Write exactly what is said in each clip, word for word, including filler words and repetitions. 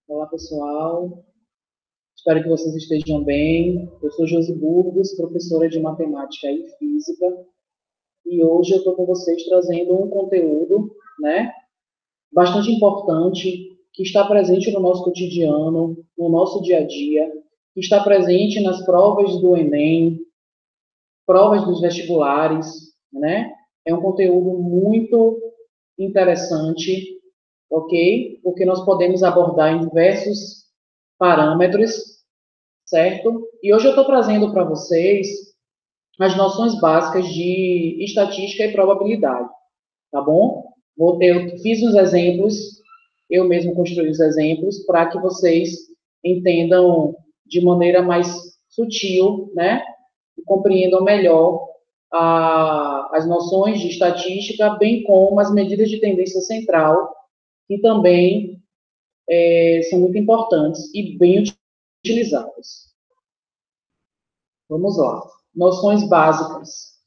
Olá, pessoal. Espero que vocês estejam bem. Eu sou Josi Burgos, professora de Matemática e Física, e hoje eu estou com vocês trazendo um conteúdo, né, bastante importante, que está presente no nosso cotidiano, no nosso dia a dia, que está presente nas provas do Enem, provas dos vestibulares, né? É um conteúdo muito interessante, ok? Porque nós podemos abordar em diversos parâmetros, certo? E hoje eu estou trazendo para vocês as noções básicas de estatística e probabilidade, tá bom? Vou ter, eu fiz uns exemplos, eu mesmo construí os exemplos para que vocês entendam de maneira mais sutil, né? E compreendam melhor a, as noções de estatística, bem como as medidas de tendência central, que também é, são muito importantes e bem utilizadas. Vamos lá. Noções básicas.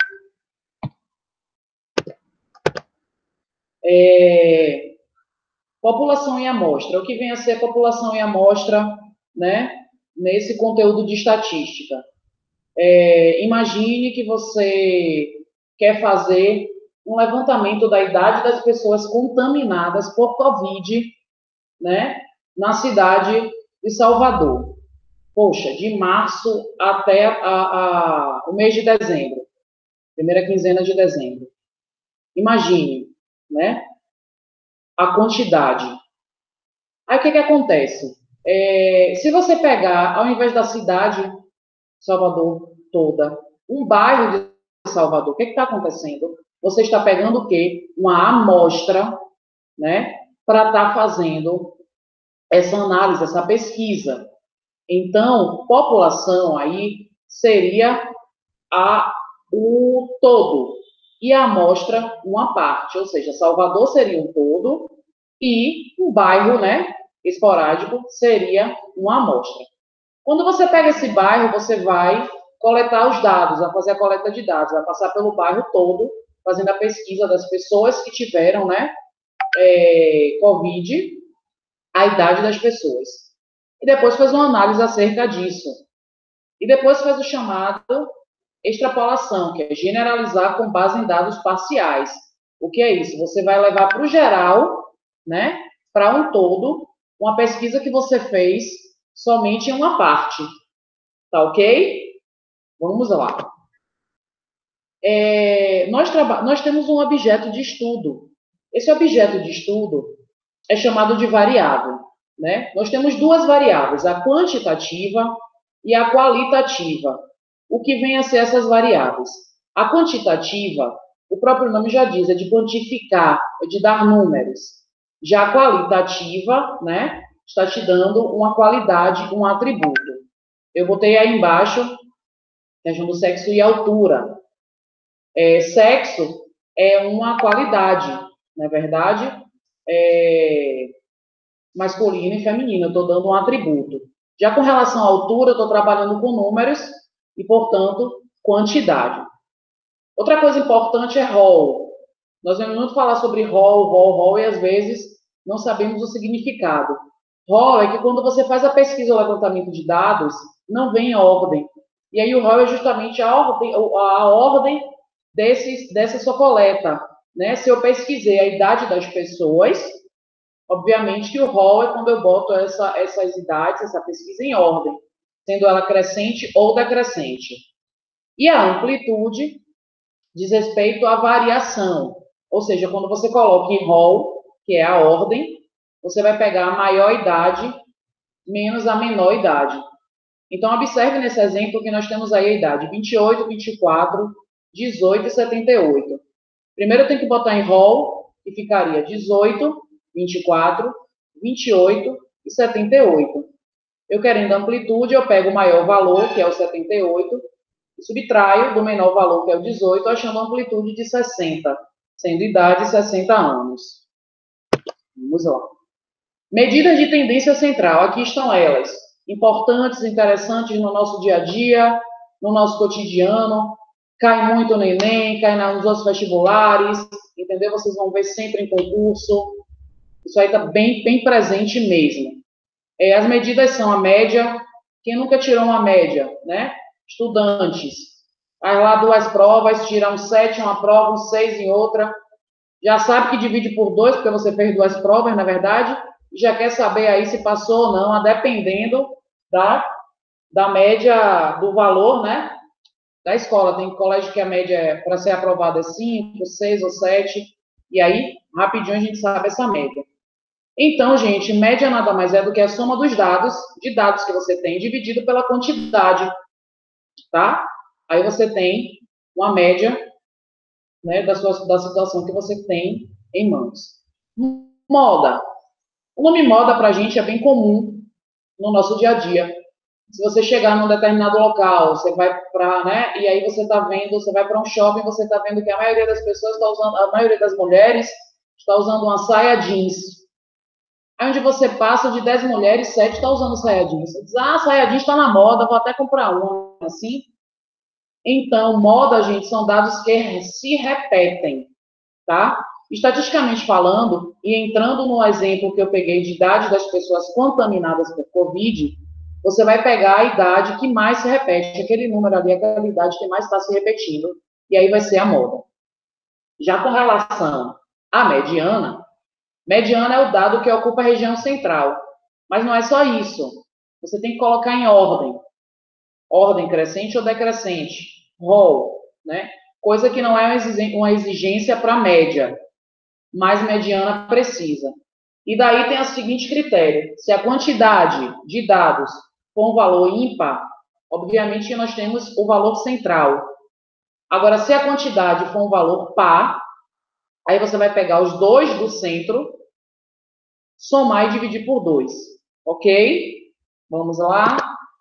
É, população e amostra. O que vem a ser população e amostra, né, nesse conteúdo de estatística? É, imagine que você quer fazer um levantamento da idade das pessoas contaminadas por Covid, né, na cidade de Salvador. Poxa, de março até a, a, o mês de dezembro, primeira quinzena de dezembro. Imagine, né, a quantidade. Aí o que, que acontece? É, se você pegar, ao invés da cidade Salvador toda, um bairro de Salvador, o que está acontecendo? Você está pegando o quê? Uma amostra, né, para estar tá fazendo essa análise, essa pesquisa. Então, população aí seria a, o todo, e a amostra uma parte, ou seja, Salvador seria um todo, e um bairro, né, esporádico, seria uma amostra. Quando você pega esse bairro, você vai coletar os dados, vai fazer a coleta de dados, vai passar pelo bairro todo, fazendo a pesquisa das pessoas que tiveram, né, é, Covid, a idade das pessoas. E depois faz uma análise acerca disso. E depois faz o chamado extrapolação, que é generalizar com base em dados parciais. O que é isso? Você vai levar para o geral, né, para um todo, uma pesquisa que você fez somente em uma parte. Tá ok? Vamos lá. É, nós, nós temos um objeto de estudo. Esse objeto de estudo é chamado de variável. Né? Nós temos duas variáveis, a quantitativa e a qualitativa. O que vem a ser essas variáveis? A quantitativa, o próprio nome já diz, é de quantificar, é de dar números. Já a qualitativa, né, está te dando uma qualidade, um atributo. Eu botei aí embaixo questão do sexo e altura. É, sexo é uma qualidade, não é verdade? É, masculino e feminino, eu estou dando um atributo. Já com relação à altura, eu estou trabalhando com números e, portanto, quantidade. Outra coisa importante é rol. Nós vamos muito falar sobre rol, rol, rol, e às vezes não sabemos o significado. Rol é que quando você faz a pesquisa ou levantamento de dados, não vem em ordem. E aí o rol é justamente a ordem, a ordem desses, dessa sua coleta. Né? Se eu pesquisei a idade das pessoas, obviamente que o rol é quando eu boto essa, essas idades, essa pesquisa em ordem, sendo ela crescente ou decrescente. E a amplitude diz respeito à variação, ou seja, quando você coloca em rol, que é a ordem, você vai pegar a maior idade menos a menor idade. Então, observe nesse exemplo que nós temos aí a idade vinte e oito, vinte e quatro, dezoito e setenta e oito. Primeiro eu tenho que botar em rol, que ficaria dezoito, vinte e quatro, vinte e oito e setenta e oito. Eu querendo amplitude, eu pego o maior valor, que é o setenta e oito, e subtraio do menor valor, que é o dezoito, achando a amplitude de sessenta, sendo idade sessenta anos. Vamos lá. Medidas de tendência central, aqui estão elas. Importantes, interessantes no nosso dia a dia, no nosso cotidiano, cai muito no Enem, cai nos outros vestibulares, entendeu? Vocês vão ver sempre em concurso. Isso aí está bem, bem presente mesmo. É, as medidas são a média, quem nunca tirou uma média, né? Estudantes. Aí lá duas provas, tira um sete em uma prova, um seis em outra. Já sabe que divide por dois, porque você fez duas provas, na verdade. Já quer saber aí se passou ou não, a dependendo da, da média do valor, né? Da escola. Tem colégio que a média é, para ser aprovado é cinco, seis ou sete. E aí, rapidinho a gente sabe essa média. Então, gente, média nada mais é do que a soma dos dados, de dados que você tem, dividido pela quantidade, tá? Aí você tem uma média, né, da, sua, da situação que você tem em mãos. Moda. O nome moda para a gente é bem comum no nosso dia a dia. Se você chegar num determinado local, você vai para, né, e aí você está vendo, você vai para um shopping, você está vendo que a maioria das pessoas está usando, a maioria das mulheres está usando uma saia jeans. Aí onde você passa, de dez mulheres, sete está usando saia jeans. Você diz, ah, saia jeans está na moda, vou até comprar uma, assim. Então, moda, gente, são dados que se repetem, tá? Estatisticamente falando, e entrando no exemplo que eu peguei de idade das pessoas contaminadas por Covid, você vai pegar a idade que mais se repete, aquele número ali, aquela idade que mais está se repetindo, e aí vai ser a moda. Já com relação à mediana, mediana é o dado que ocupa a região central. Mas não é só isso. Você tem que colocar em ordem. Ordem crescente ou decrescente. Rol, né? Coisa que não é uma exigência para média, mas mediana precisa. E daí tem o seguinte critério. Se a quantidade de dados for um valor ímpar, obviamente nós temos o valor central. Agora, se a quantidade for um valor par, aí você vai pegar os dois do centro, somar e dividir por dois. Ok? Vamos lá.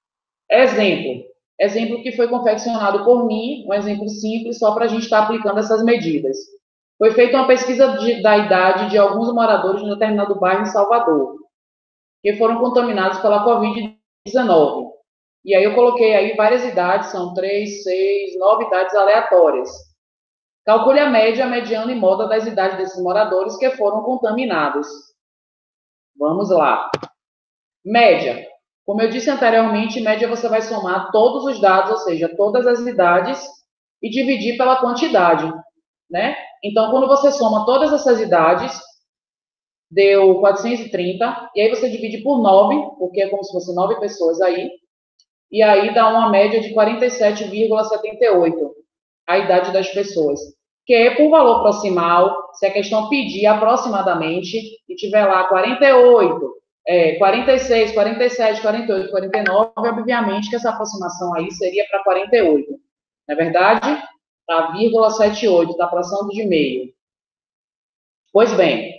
Exemplo. Exemplo que foi confeccionado por mim, um exemplo simples, só para a gente estar aplicando essas medidas. Foi feita uma pesquisa de, da idade de alguns moradores de um determinado bairro em Salvador, que foram contaminados pela covid dezenove. E aí eu coloquei aí várias idades, são três, seis, nove idades aleatórias. Calcule a média, a mediana e moda das idades desses moradores que foram contaminados. Vamos lá. Média. Como eu disse anteriormente, média você vai somar todos os dados, ou seja, todas as idades, e dividir pela quantidade, né? Então, quando você soma todas essas idades, deu quatrocentos e trinta, e aí você divide por nove, porque é como se fossem nove pessoas aí, e aí dá uma média de quarenta e sete vírgula setenta e oito, a idade das pessoas. Que é por valor proximal, se a questão pedir aproximadamente, e tiver lá quarenta e oito, é, quarenta e seis, quarenta e sete, quarenta e oito, quarenta e nove, obviamente que essa aproximação aí seria para quarenta e oito. Não é verdade? Tá, vírgula setenta e oito, está passando de meio. Pois bem,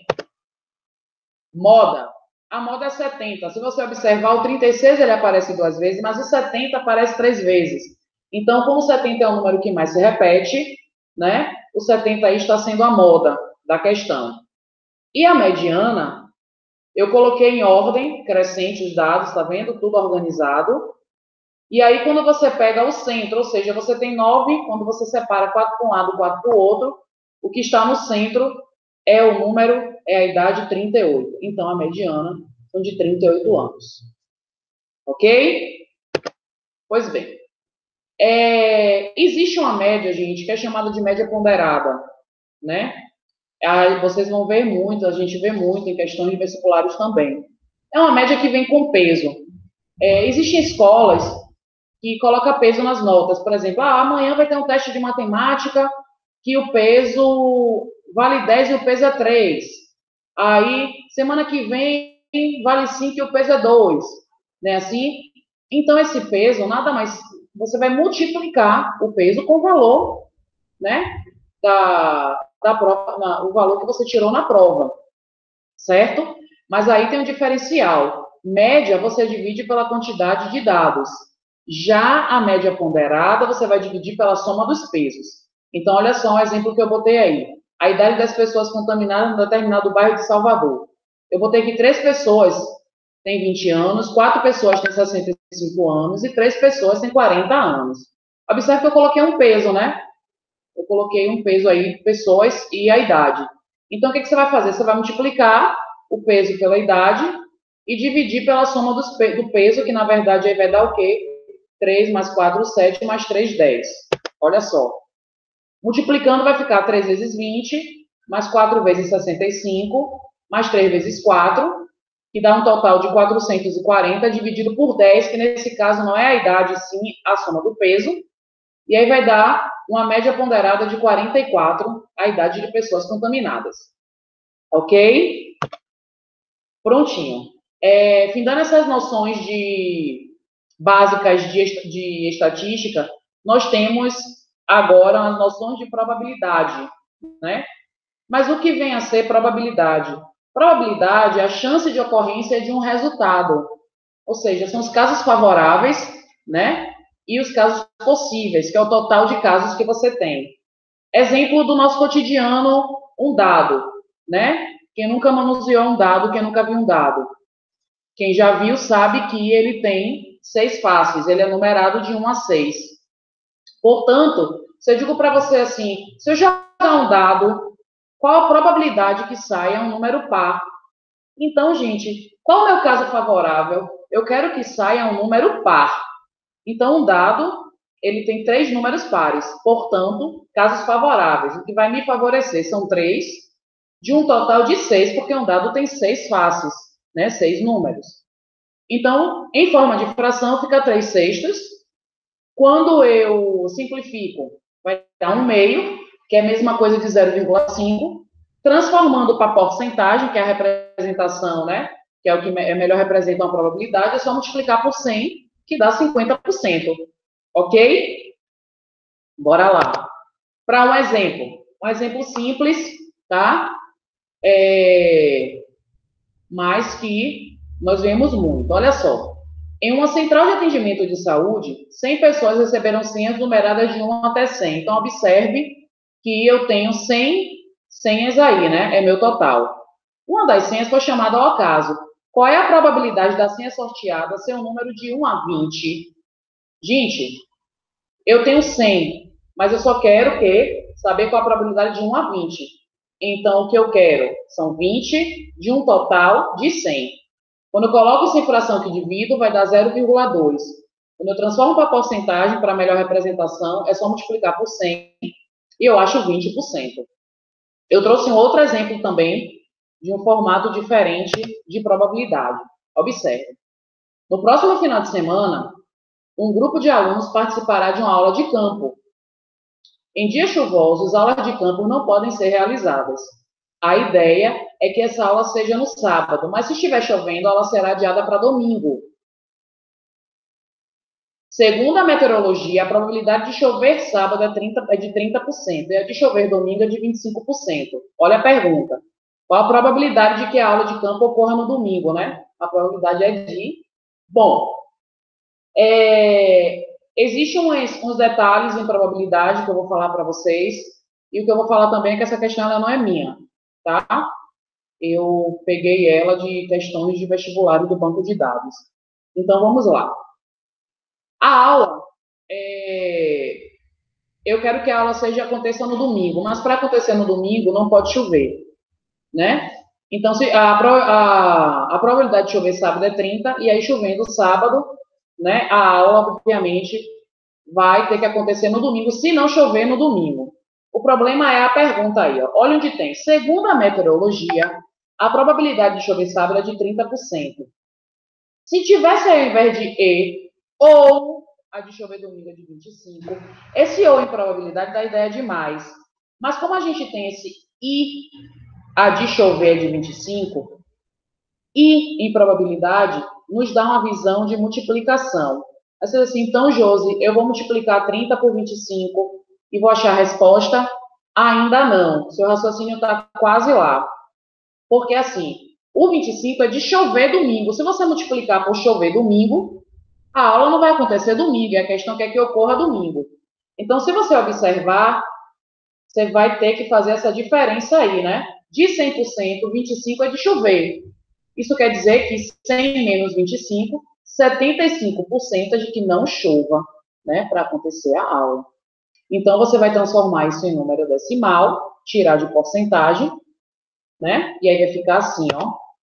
moda. A moda é setenta. Se você observar, o trinta e seis ele aparece duas vezes, mas o setenta aparece três vezes. Então, como o setenta é o número que mais se repete, né? O setenta aí está sendo a moda da questão. E a mediana, eu coloquei em ordem crescente os dados, tá vendo? Tudo organizado. E aí, quando você pega o centro, ou seja, você tem nove, quando você separa quatro para um lado, quatro para o outro, o que está no centro é o número, é a idade trinta e oito. Então, a mediana são de trinta e oito anos. Ok? Pois bem. É, existe uma média, gente, que é chamada de média ponderada, né? Aí vocês vão ver muito, a gente vê muito em questões de vestibulares também. É uma média que vem com peso. É, existem escolas que colocam peso nas notas. Por exemplo, ah, amanhã vai ter um teste de matemática que o peso vale dez e o peso é três. Aí, semana que vem, vale cinco e o peso é dois. Né, assim? Então, esse peso, nada mais... Você vai multiplicar o peso com o valor, né? Da, da prova, na, o valor que você tirou na prova, certo? Mas aí tem um diferencial. Média você divide pela quantidade de dados. Já a média ponderada você vai dividir pela soma dos pesos. Então, olha só um exemplo que eu botei aí. A idade das pessoas contaminadas em determinado bairro de Salvador. Eu botei que três pessoas têm vinte anos, quatro pessoas têm sessenta e cinco anos e três pessoas têm quarenta anos. Observe que eu coloquei um peso, né? Eu coloquei um peso aí, pessoas e a idade. Então, o que, que você vai fazer? Você vai multiplicar o peso pela idade e dividir pela soma dos pe do peso, que na verdade aí vai dar o quê? três mais quatro, sete, mais três, dez. Olha só. Multiplicando vai ficar três vezes vinte, mais quatro vezes sessenta e cinco, mais três vezes quatro, que dá um total de quatrocentos e quarenta, dividido por dez, que nesse caso não é a idade, sim a soma do peso. E aí vai dar uma média ponderada de quarenta e quatro, a idade de pessoas contaminadas. Ok? Prontinho. É, findando essas noções de, básicas de, de estatística, nós temos agora as noções de probabilidade, né? Mas o que vem a ser probabilidade? Probabilidade é a chance de ocorrência de um resultado, ou seja, são os casos favoráveis, né? E os casos possíveis, que é o total de casos que você tem. Exemplo do nosso cotidiano, um dado, né? Quem nunca manuseou um dado, quem nunca viu um dado? Quem já viu sabe que ele tem seis faces, ele é numerado de um a seis. Portanto, se eu digo para você assim, se eu jogar um dado, qual a probabilidade que saia um número par? Então, gente, qual é o meu caso favorável? Eu quero que saia um número par. Então, um dado, ele tem três números pares. Portanto, casos favoráveis. O que vai me favorecer são três, de um total de seis, porque um dado tem seis faces, né? Seis números. Então, em forma de fração, fica três sextos. Quando eu simplifico, vai dar um meio, que é a mesma coisa de zero vírgula cinco, transformando para porcentagem, que é a representação, né? Que é o que é melhor representa uma probabilidade, é só multiplicar por cem, que dá cinquenta por cento. Ok? Bora lá. Para um exemplo. Um exemplo simples, tá? É... Mas que nós vemos muito. Olha só. Em uma central de atendimento de saúde, cem pessoas receberam senhas numeradas de um até cem. Então, observe que eu tenho cem senhas aí, né? É meu total. Uma das senhas foi chamada ao acaso. Qual é a probabilidade da senha sorteada ser um número de um a vinte? Gente, eu tenho cem, mas eu só quero que saber qual a probabilidade de um a vinte. Então, o que eu quero são vinte de um total de cem. Quando eu coloco essa fração que divido, vai dar zero vírgula dois. Quando eu transformo para porcentagem, para melhor representação, é só multiplicar por cem e eu acho vinte por cento. Eu trouxe um outro exemplo também de um formato diferente de probabilidade. Observe. No próximo final de semana, um grupo de alunos participará de uma aula de campo. Em dias chuvosos, aulas de campo não podem ser realizadas. A ideia é que essa aula seja no sábado, mas se estiver chovendo, a aula será adiada para domingo. Segundo a meteorologia, a probabilidade de chover sábado é, trinta, é de trinta por cento e a de chover domingo é de vinte e cinco por cento. Olha a pergunta. Qual a probabilidade de que a aula de campo ocorra no domingo, né? A probabilidade é de... Bom, é... existem uns, uns detalhes em probabilidade que eu vou falar para vocês, e o que eu vou falar também é que essa questão ela não é minha, tá? Eu peguei ela de questões de vestibular do banco de dados. Então, vamos lá. A aula, é... eu quero que a aula seja aconteça no domingo, mas para acontecer no domingo não pode chover, né? Então, se a, a, a probabilidade de chover sábado é trinta, e aí chovendo sábado, né, a aula, obviamente, vai ter que acontecer no domingo, se não chover no domingo. O problema é a pergunta aí, ó. Olha onde tem. Segundo a meteorologia, a probabilidade de chover sábado é de trinta por cento. Se tivesse ao invés de E, ou a de chover domingo é de vinte e cinco, esse ou em probabilidade dá ideia de mais. Mas como a gente tem esse I, a de chover é de vinte e cinco, I em probabilidade nos dá uma visão de multiplicação. Aí você diz assim, então, Josi, eu vou multiplicar trinta por vinte e cinco e vou achar a resposta? Ainda não. Seu raciocínio está quase lá. Porque, assim, o vinte e cinco é de chover domingo. Se você multiplicar por chover domingo, a aula não vai acontecer domingo. E a questão é que ocorra domingo. Então, se você observar, você vai ter que fazer essa diferença aí, né? De cem por cento, vinte e cinco é de chover. Isso quer dizer que cem menos vinte e cinco, setenta e cinco por cento é de que não chova, né, para acontecer a aula. Então, você vai transformar isso em número decimal, tirar de porcentagem, né, e aí vai ficar assim, ó,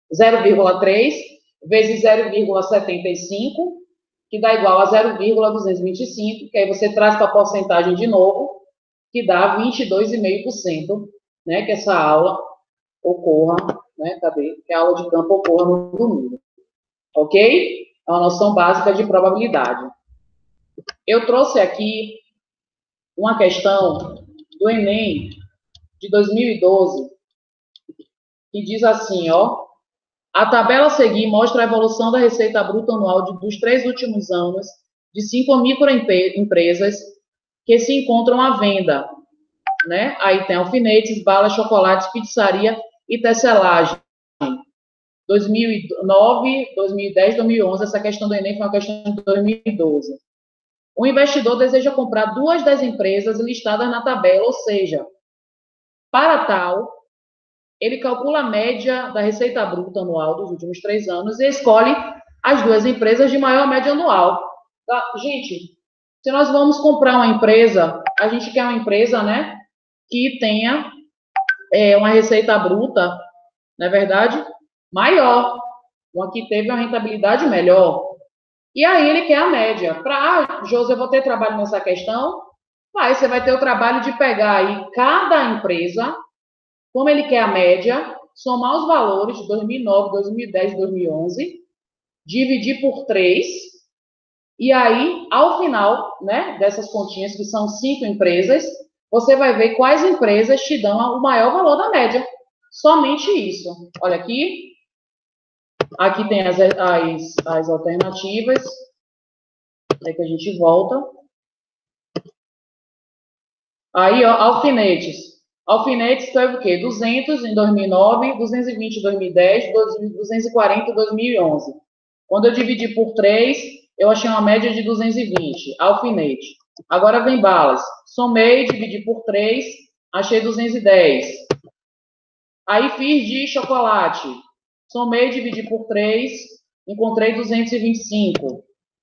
zero vírgula três vezes zero vírgula setenta e cinco, que dá igual a zero vírgula duzentos e vinte e cinco, que aí você traz para a porcentagem de novo, que dá vinte e dois vírgula cinco por cento, né, que essa aula ocorra, né, cadê? Que a aula de campo ocorra no domingo. Ok? É uma noção básica de probabilidade. Eu trouxe aqui uma questão do Enem de dois mil e doze, que diz assim, ó, a tabela a seguir mostra a evolução da receita bruta anual de, dos três últimos anos de cinco microempresas que se encontram à venda, né? Aí tem alfinetes, balas, chocolates, pizzaria e tecelagem. dois mil e nove, dois mil e dez, dois mil e onze, essa questão do Enem foi uma questão de dois mil e doze. O investidor deseja comprar duas das empresas listadas na tabela, ou seja, para tal, ele calcula a média da receita bruta anual dos últimos três anos e escolhe as duas empresas de maior média anual. Tá? Gente, se nós vamos comprar uma empresa, a gente quer uma empresa, né, que tenha é, uma receita bruta, não é verdade, maior, uma que teve uma rentabilidade melhor. E aí ele quer a média. Para, ah, José, eu vou ter trabalho nessa questão? Aí você vai ter o trabalho de pegar aí cada empresa, como ele quer a média, somar os valores de dois mil e nove, dois mil e dez, dois mil e onze, dividir por três, e aí, ao final, né, dessas continhas, que são cinco empresas, você vai ver quais empresas te dão o maior valor da média. Somente isso. Olha aqui. Aqui tem as, as, as alternativas. Aí que a gente volta. Aí, ó, alfinetes. Alfinetes teve o quê? duzentos em dois mil e nove, duzentos e vinte em dois mil e dez, duzentos e quarenta em dois mil e onze. Quando eu dividi por três, eu achei uma média de duzentos e vinte. Alfinete. Agora vem balas. Somei, dividi por três, achei duzentos e dez. Aí fiz de chocolate. Somei, dividi por três, encontrei duzentos e vinte e cinco.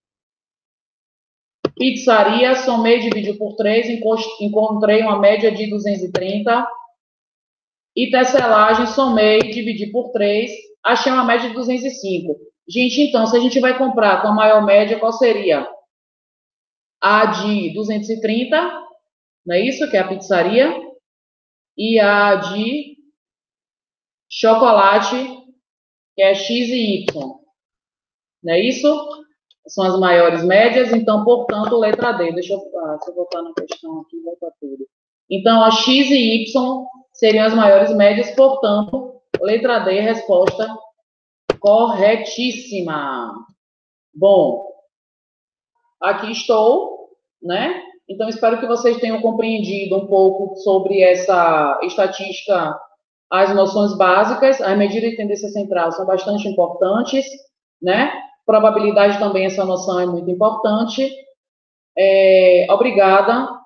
Pizzaria, somei, dividi por três, encontrei uma média de duzentos e trinta. E tecelagem, somei, dividi por três, achei uma média de duzentos e cinco. Gente, então, se a gente vai comprar com a maior média, qual seria? A de duzentos e trinta, não é isso? Que é a pizzaria. E a de chocolate, que é X e Y. Não é isso? São as maiores médias, então, portanto, letra D. Deixa eu, ah, se eu voltar na questão aqui, volta tudo. Então, a X e Y seriam as maiores médias, portanto, letra D, resposta corretíssima. Bom, aqui estou, né? Então, espero que vocês tenham compreendido um pouco sobre essa estatística, as noções básicas. A medida e tendência central são bastante importantes, né? Probabilidade também, essa noção é muito importante. É, obrigada.